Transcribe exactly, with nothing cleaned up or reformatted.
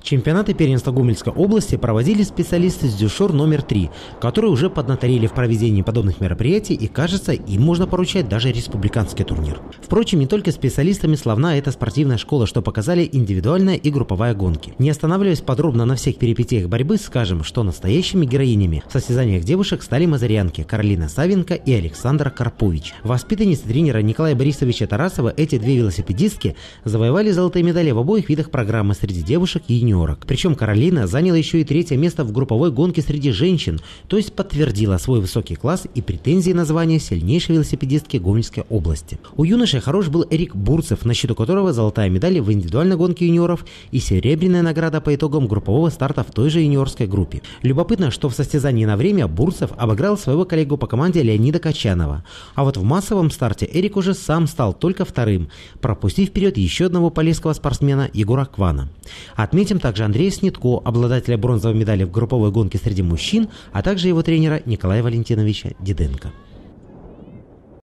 Чемпионаты первенства Гомельской области проводили специалисты с дюшор номер три, которые уже поднаторели в проведении подобных мероприятий, и, кажется, им можно поручать даже республиканский турнир. Впрочем, не только специалистами славна эта спортивная школа, что показали индивидуальная и групповая гонки. Не останавливаясь подробно на всех перипетиях борьбы, скажем, что настоящими героинями в состязаниях девушек стали мазырянки Каролина Савенко и Александра Карпович. Воспитанницы тренера Николая Борисовича Тарасова, эти две велосипедистки завоевали золотые медали в обоих видах программы среди девушек и юниоров. Причем Каролина заняла еще и третье место в групповой гонке среди женщин, то есть подтвердила свой высокий класс и претензии на звание сильнейшей велосипедистки Гомельской области. У юношей хорош был Эрик Бурцев, на счету которого золотая медаль в индивидуальной гонке юниоров и серебряная награда по итогам группового старта в той же юниорской группе. Любопытно, что в состязании на время Бурцев обыграл своего коллегу по команде Леонида Качанова, а вот в массовом старте Эрик уже сам стал только вторым, пропустив вперед еще одного полесского спортсмена Егора Квана. Отметим также Андрея Снитко, обладателя бронзовой медали в групповой гонке среди мужчин, а также его тренера Николая Валентиновича Диденко.